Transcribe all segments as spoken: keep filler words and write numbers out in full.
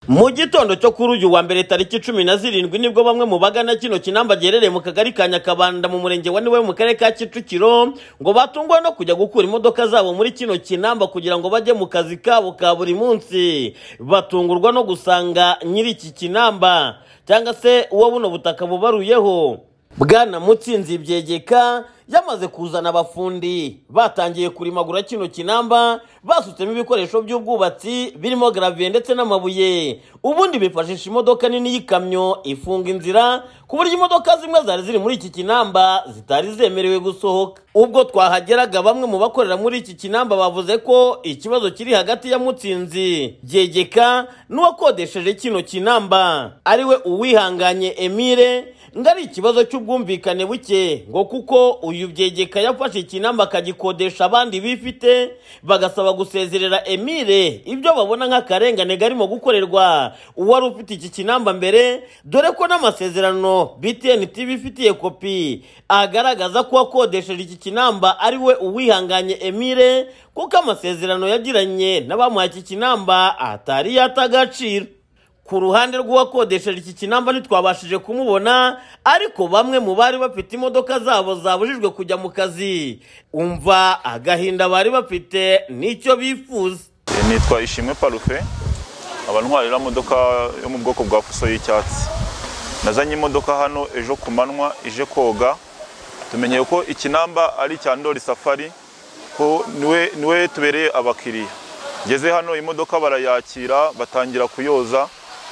Mu gitondo cyo kuri uyu wa mbere tariki cumi na zirindwi nibwo bamwe mu bagana kino kinamba gerereye mu kagari ka Nyakabanda mu murenge wa Niwe mu karere ka Kicukiro ngo batungwa no kujya gukura imodoka zabo muri kino kinamba kugira ngo bajye mu kazi kabo ka buri munsi. Batungurwa no gusanga nyiri iki kinamba cyangwa se uwo buno butaka bubaruyeho. Bwana Mutsinzi Byegeka yamaze kuzana abafundi batangiye kurimagura kino kinamba, basutsemo ibikoresho by'ubwubatsi birimo gravier ndetse n'amabuye. Ubundi bifashisha imodoka nini y'ikamyo ifunga inzira ku buryo imodoka zimwe zari ziri muri iki kinamba zitari zemerewe gusohoka. Ubwo twahageraga bamwe mu bakorera muri iki kinamba bavuze ko ikibazo kiri hagati ya Mutsinzi Byegeka n'uwakodesheje kino kinamba ariwe Uwihanganye Emile, ngari ikibazo cy'ubwumvikane buke ngo kuko uyu Byegeka yafashe ikinamba akagikodesha abandi bifite, bagasaba gusezerera Emile ibyo babona nk'akarengane garimo gukorerwa uwari ufite iki kinamba mbere, dore ko n'amasezerano B T N T V ifitiye kopi agaragaza ko akodesheje iki kinamba ariwe Uwihanganye Emile, kuko amasezerano yagiranye n'abamuhaye iki kinamba atari yatagaciro. Ku ruhande rw'uwakodesheje iki kinamba ntitwabashije kumubona, ariko bamwe mu bari bafite imodoka zabo zabujijwe kujya mu kazi, umva agahinda bari bafite n'icyo bifuza. Nitwa Ishimwe Parufe, abantwarira imodoka yo mu bwoko bwa fuso y'icyatsi. Nazanye imodoka hano ejo ku manywa ije koga, tumenyeye ko ikinamba ari cya Ndoli Safari, ko niwe niwe tubereye abakiriya. Ngeze hano imodoka barayakira batangira kuyoza,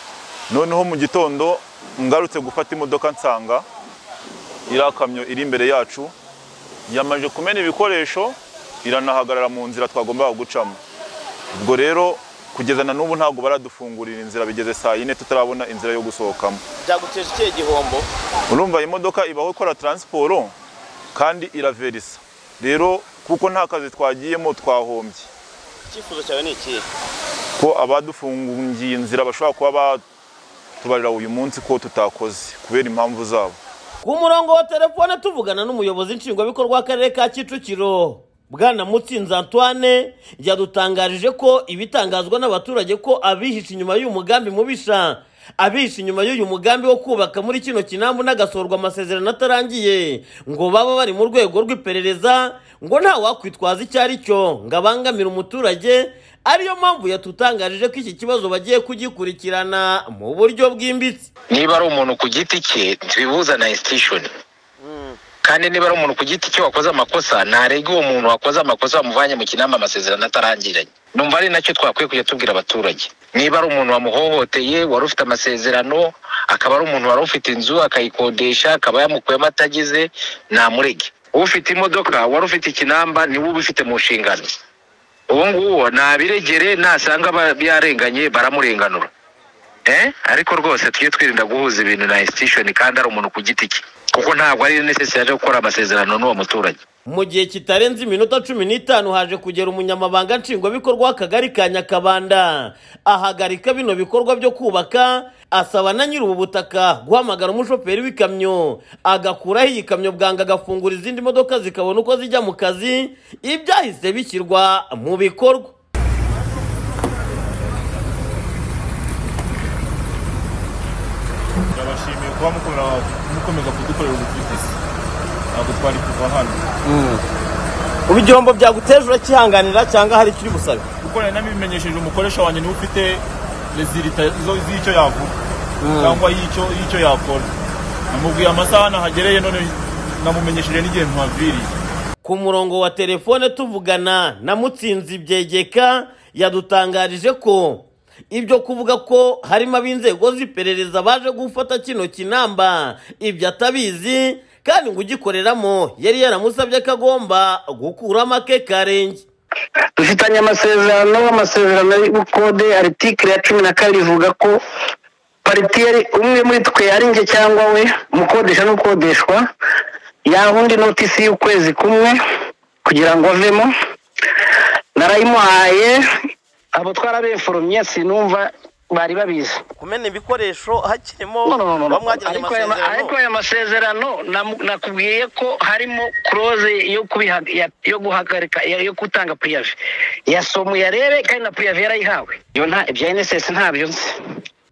noneho mu gitondo ngarutse gufata imodoka nsanga irakamyo iri imbere yacu yamaje kumena ibikoresho, iranahagarara mu nzira twagomba gucamo. Ubwo rero kugeza na n'ubu ntabwo baradufungurira inzira, bigeze saa yine tutarabona inzira yo gusohokamo. Byaguteje ikihe gihombo? Urumva imodoka ibaho ikora transport kandi iraverisa, rero kuko nta kazi twagiyemo twahombye. Icyifuzo cyawe ni iki? Ko abadufungiye inzira bashobora kuba tubarira uyu munsi ko tutakoze kubera impamvu zabo. Ku murongo wa telefone tuvugana n'umuyobozi nshingwabikorwa w'akarere ka Kicukiro Bwana Mutsinzi Antoine, yadutangarije ko ibitangazwa n'abaturage ko abihisha inyuma y'uyu mugambi mubisha, abihisha inyuma y'uyu mugambi wo kubaka muri kino kinambu n'agasorwa amasezerano atarangiye ngo baba bari mu rwego rw'iperereza, ngo nta wakwitwaza icyo ari cyo ngo abangamira umuturage. Ariyo mpamvu yatutangarije ko iki kibazo bagiye kugikurikirana mu buryo bwimbitse. Niba ari umuntu ku giti cye ntibibuza na institution, kandi niba ari umuntu ku giti cye wakoze amakosa ntarege uwo muntu wakoze amakosa bamuvanye mu kinamba amasezerano atarangiranye. Numva ari nacyo twakwiye kujya tubwira abaturage. Niba ari umuntu wamuhohoteye wari ufite amasezerano, akaba ari umuntu wari ufite inzu akayikodesha akaba yamukuyemo atagize, namurege. Ufite imodoka wari ufite ikinamba niwe ubifite mu nshingano, uwo nguwo nabiregere, nasanga byarenganye baramurenganura. Eh ariko rwose tujye twirinda guhuza ibintu na institution kandi ari umuntu ku giti cye, kuko ntabwo ari necessary gukora amasezerano n'uwo muturage. Mu gihe kitarenze iminota cumi n'itanu haje kugera umunyamabanga nshingwabikorwa w'akagari ka Nyakabanda ahagarika bino bikorwa byo kubaka, asaba na nyiri ubu butaka guhamagara umushoferi w'ikamyo agakuraho iyi kamyo bwanga agafungura izindi modoka zikabona uko zijya mu kazi, ibyahise bishyirwa mu bikorwa. Ndabashimiye kuba mukora mukomeza kudukorera ubuvugizi, ntabwo twari kuva hano. Ubu igihombo byaguteje urakihanganira cyangwa hari ikiri busabe? Kuko nari nabimenyesheje umukoresha wanjye niwe ufite resulta z'icyo yavuga cyangwa y'icyo y'icyo yakora. Namubwiye amasaha nahagereye, none namumenyesheje n'igihe ntwaviriye. Ku murongo wa telefone tuvugana na Mutsinzi Byegeka yadutangarije ko ibyo kuvuga ko harimo ab'inzego z'iperereza baje gufata kino kinamba ibyo atabizi, kandi ngo ugikoreramo yari yaramusabye ko agomba gukuramo ake karenge. Dufitanye amasezerano, amasezerano y'ubukode article ya cumi na kabiri ivuga ko paritiyeri umwe muri twe ari nge cyangwa we umukodesha n'ukodeshwa yahundi notisi y'ukwezi kumwe kugira ngo avemo. Narayimuhaye, abo twarabeforomye sinumva bari babizi. Kumena ibikoresho hakirimo bamwagiranye amasezerano. Ariko aya masezerano nakubwiye ko harimo clause yo kubiha yo guhagarika yo kutanga priave. Yasomu yarebe kandi na priave yarayihawe. Yo nta ibya N S S ntabyo nzi.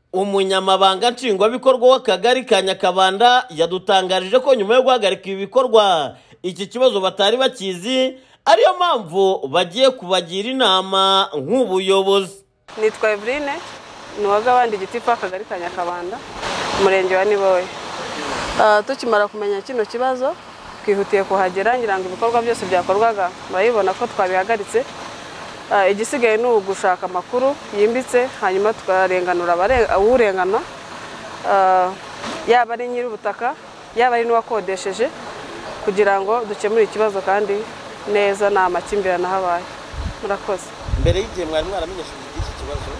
Umunyamabanga nshingwabikorwa w'akagari ka Nyakabanda yadutangarije ko nyuma yo guhagarika ibi bikorwa iki kibazo batari bakizi, ariyo mpamvu bagiye kubagira inama nk'ubuyobozi. Nitwa Evrine nuwaga abandi gitifu akagari ka Nyakabanda umurenge wa Niboye. Uh, tukimara kumenya kino kibazo twihutiye kuhagera ngira ngo ibikorwa byose byakorwaga bayibona ko twabihagaritse. Uh, igisigaye ni ugushaka amakuru yimbitse hanyuma tukarenganura urengana uh, yaba ari nyiri ubutaka yaba ari n'uwakodesheje kugira ngo dukemure ikibazo kandi neza na amakimbirane habaye. Murakoze. Mbere y'igihe mwari mwaramenyeshije iki kibazo?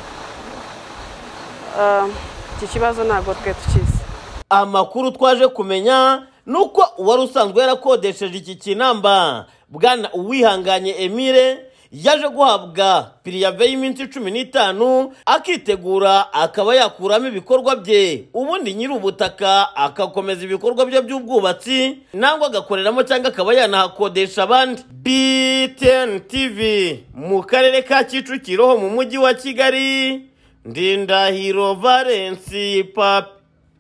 Uh, iki kibazo ntabwo twe tukizi. Amakuru twaje kumenya nuko uwari usanzwe yarakodesheje iki kinamba Bwana Uwihanganye Emile yaje guhabwa pirive y'iminsi cumi n'itanu akitegura akaba yakuramo ibikorwa bye, ubundi nyiri ubutaka akakomeza ibikorwa bye by'ubwubatsi nangwa agakoreramo cyangwa akaba yanahakodesha abandi. B T N T V mu karere ka Kicukiro ho mu mujyi wa Kigali, Ndindahiro Valence Papi.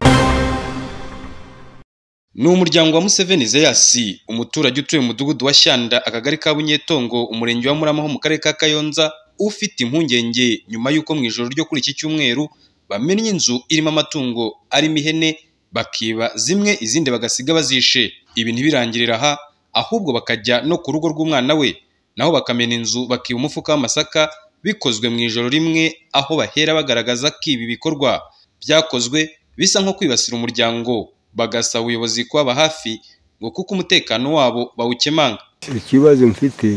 Ni umuryango wa Museveni Zeyasi, umuturage utuye mu mudugudu wa Shyanda akagari ka Bunyetongo umurenge wa Murama ho mu karere ka Kayonza, ufite impungenge nyuma yuko mu ijoro ryo kuri iki cyumweru bamennye inzu irimo amatungo arimo ihene bakiba zimwe izindi bagasiga bazishe. Ibi ntibirangirira aha ahubwo bakajya no ku rugo rw'umwana we naho bakamena inzu bakiba umufuka w'amasaka, bikozwe mu ijoro rimwe, aho bahera bagaragaza ko ibi bikorwa byakozwe bisa nko kwibasira umuryango, bagasaba ubuyobozi kwaba hafi ngo kuko umutekano wabo bawukemanga. Ikibazo mfite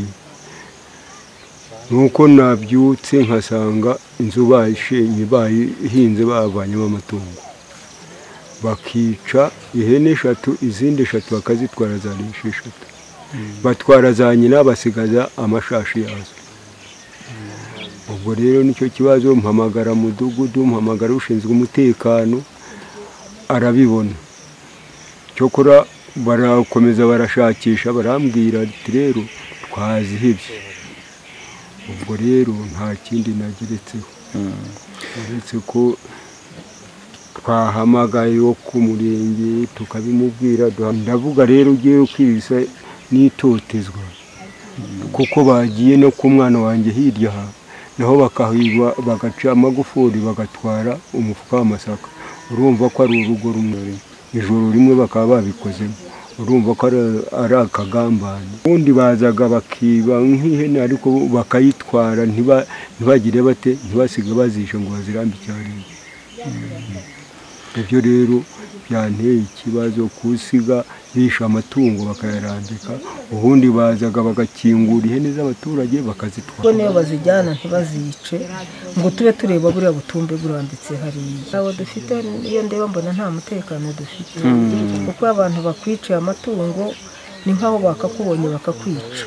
nuko nabyutse nkasanga inzu bayishenye bayihinze bavanyemo amatungo, bakica ihene eshatu izindi eshatu bakazitwara zarishe eshatu, batwara za nyina basigaza amashashi yazo. Ubwo rero nicyo kibazo mpamagara mudugudu, mpamagara ushinzwe umutekano arabibona. Cyokora barakomeza barashakisha barambwira ati rero twazihebye. Ubwo rero nta kindi nageretseho uretse ko twahamagaye wo ku murenge tukabimubwira. Ndavuga rero ugiye kwibisa n'itotezwa kuko bagiye no ku mwana wanjye hirya aha naho bakahiba bagaca amagufuri bagatwara umufuka w'amasaka. Urumva ko ari urugo rumwe, ijoro rimwe bakaba babikozemo, urumva ko ari akagambane. Ubundi bazaga bakiba nk'ihene ariko bakayitwara ntibagire bate ntibasige bazishe ngo bazirambe cyane. Ibyo rero byanteye ikibazo kusiga bisha amatungo bakayarambika, ubundi bazaga bagakingura ihene z'abaturage bakazitwara. Niyo bazijyana ntibazice ngo tube tureba buriya butumbe burambitse hariya. Abo dufite iyo ndeba mbona nta mutekano dufite, kuko abantu bakwiciye amatungo ni nk'aho bakakubonye bakakwica.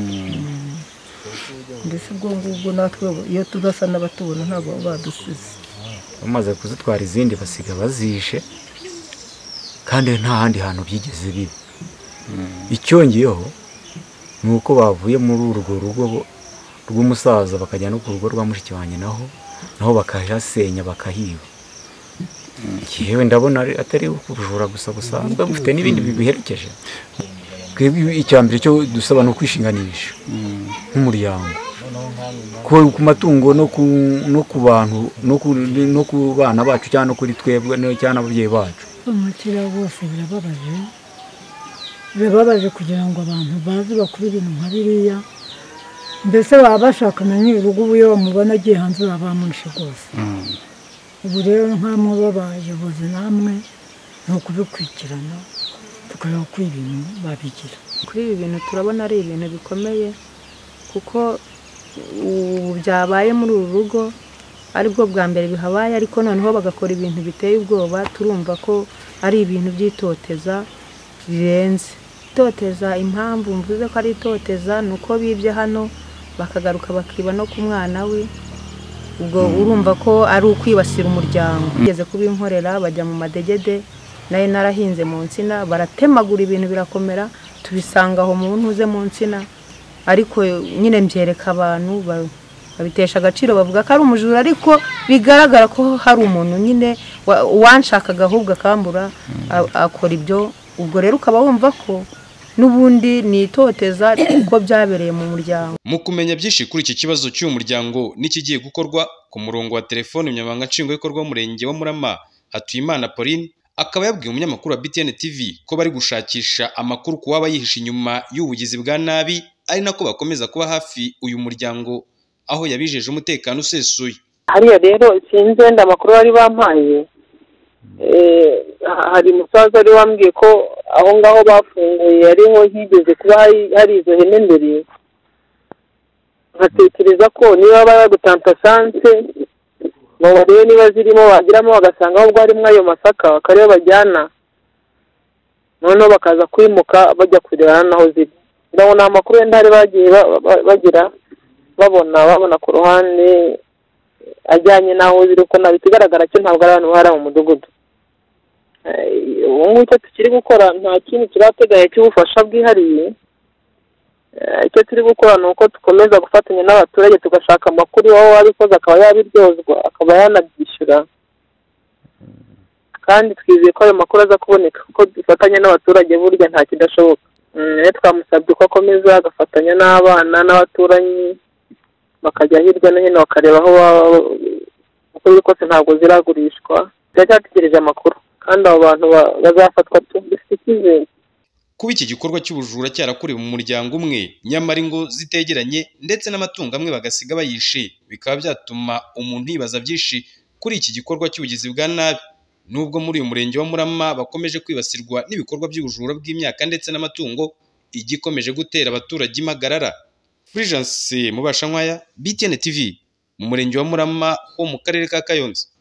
Mbese ubwo ngubwo natwe iyo tudasa n'abatubona ntabwo badusize. Bamaze kuzitwara izindi basiga bazishe kandi nta handi hantu byigeze biba. Icyongeyeho ni uko bavuye muri urwo rugo rw'umusaza bakajya no ku rugo rwa mushiki wanjye naho naho bakahasenya bakahiba. Yewe ndabona atari ukujura gusa busanzwe bufite n'ibindi bibiherekeje. Twebwe icyambere cyo dusaba no kwishinganisha nk'umuryango ku matungo no ku no ku bantu no ku bana bacu cyane kuri twebwe no cyane ababyeyi bacu. Umukira bose birababaje birababaje kugira ngo abantu bazi bakuri ibintu nka biriya. Mbese baba bashaka na nyir'urugo ubu iyo bamubona agiye hanze baba bamurishe rwose. Ubu rero nk'amwe b'abayobozi namwe ni ukubikurikirana tukareba ko ibintu babigira. Kuri ibi bintu turabona ari ibintu bikomeye kuko ubu byabaye muri uru rugo aribwo bwa mbere bihabaye, ariko noneho bagakora ibintu biteye ubwoba. Turumva ko ari ibintu byitoteza birenze. Itoteza impamvu mvuze ko ari itoteza nuko bibye hano bakagaruka bakiba no ku mwana we. Ubwo urumva ko ari ukwibasira umuryango. Bigeze kubinkorera bajya mu madegede nayo narahinze mu nsina baratemagura ibintu birakomera tubisanga aho mu ntuze mu nsina, ariko nyine mbyereka abantu babitesha agaciro bavuga ko ari umujura ariko bigaragara ko hari umuntu nyine wanshakaga ahubwo akambura akora ibyo. Ubwo rero ukaba wumva ko n'ubundi ni itoteza kuko byabereye mu muryango. Mu kumenya byinshi kuri iki kibazo cy'uyu muryango n'ikigiye gukorwa, ku murongo wa telefone umunyamabanga nshingwabikorwa w'umurenge wa Murama Hatuyimana Pauline akaba yabwiye umunyamakuru wa B T N T V ko bari gushakisha amakuru ku waba yihishe inyuma y'ubugizi bwa nabi, ari nako bakomeza kuba hafi uyu muryango aho yabijeje umutekano usesuye. Hariya rero sinzi wenda amakuru bari bampaye, hari umusaza wari wambwiye ko aho ngaho bafunguye ariho higeze kuba hari izo hene mbere, nkatekereza ko niba baragutanta sanse ngo barebe niba zirimo bagiramo bagasanga ahubwo harimo ayo masaka bakareba bajyana, noneho bakaza kwimuka bajya kureba naho ziri. Ndabona amakuru wenda hari bagiye bagira babona babona ku ruhande ajyanye naho ziri, ko nabitigaragara cyo ntabwo ari abantu bahari mu mudugudu. Ubu ngubu icyo tukiri gukora nta kintu kirateganya cy'ubufasha bwihariye. Icyo turi gukora ni uko dukomeza gufatanya n'abaturage tugashaka amakuru aho wabikoze akaba yabiryozwa akaba yanabyishyura, kandi twizeye ko ayo makuru aza kuboneka kuko dufatanya n'abaturage burya nta kidashoboka. Twamusabye ko akomeza agafatanya n'abana n'abaturanyi bakajya hirya no hino bakareba aho uko biri kose ntabwo ziragurishwa. Turacyategereje amakuru kandi abo bantu bazafatwa dufite icyizere. Kuba iki gikorwa cy'ubujura cyarakorewe mu muryango umwe nyamara ingo zitegeranye ndetse n'amatungo amwe bagasiga bayishe, bikaba byatuma umuntu yibaza byinshi kuri iki gikorwa cy'ubugizi bwa nabi. Nubwo muri uyu murenge wa Murama bakomeje kwibasirwa n'ibikorwa by'ubujura bw'imyaka ndetse n'amatungo, igikomeje gutera abaturage impagarara. Fulgence Mubashankwaya, B T N T V, mu murenge wa Murama ho mu karere ka Kayonza.